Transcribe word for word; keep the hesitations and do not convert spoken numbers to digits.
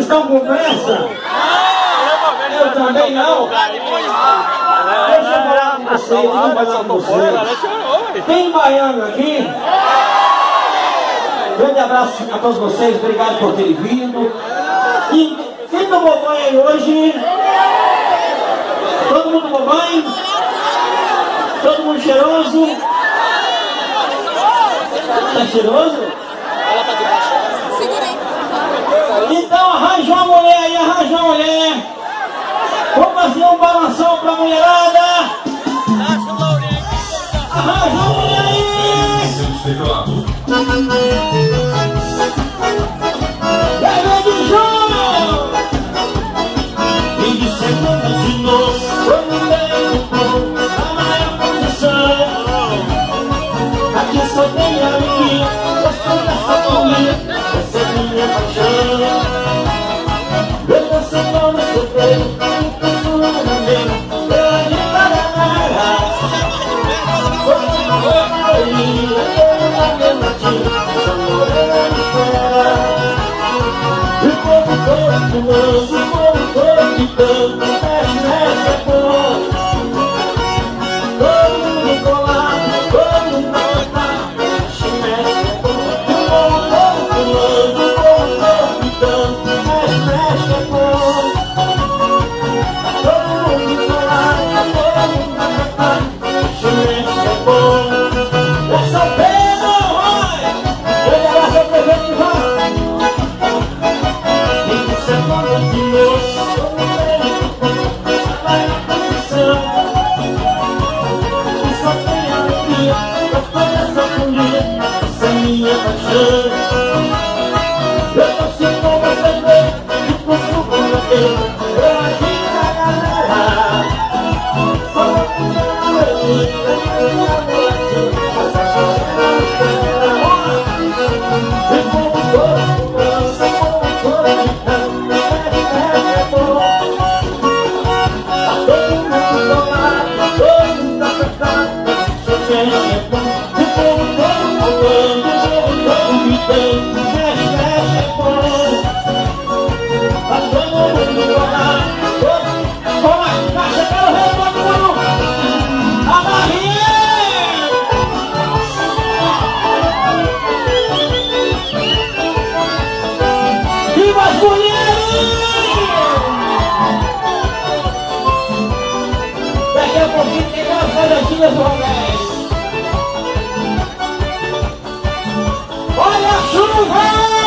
estão com pressa? Eu também não. Deixa eu falar com vocês, deixa eu falar com vocês. Tem baiano aqui? Grande abraço a todos vocês, obrigado por terem vindo. E quem tomou banho hoje? Todo mundo tomou banho? Todo mundo cheiroso? Tá cheiroso? Segura aí. Então arranja uma mulher aí, arranja uma mulher. Vamos fazer um balanção pra mulherada. Arranja uma mulher aí. Bebê de João. E de segunda de novo, quando vem a maior posição. Aqui só tem alegria, gostando dessa comida, essa é minha paixão. Eu tô sentando no seu peito, e tô suando meu, eu ainda nada. Sou uma maioria, eu na minha latina, essa morena de fora. E o povo todo pulando, o povo todo gritando, mexe, mexe, é bom. Todo mundo colado, todo mundo apertado, mexe, mexe, é bom. E o povo todo pulando, o povo todo gritando, mexe, mexe, é bom. Todo mundo colado, todo mundo apertado, mexe, mexe, é bom. É São Pedro, vai! Grande abraço ao prefeito de Vaz. Olha a chuva!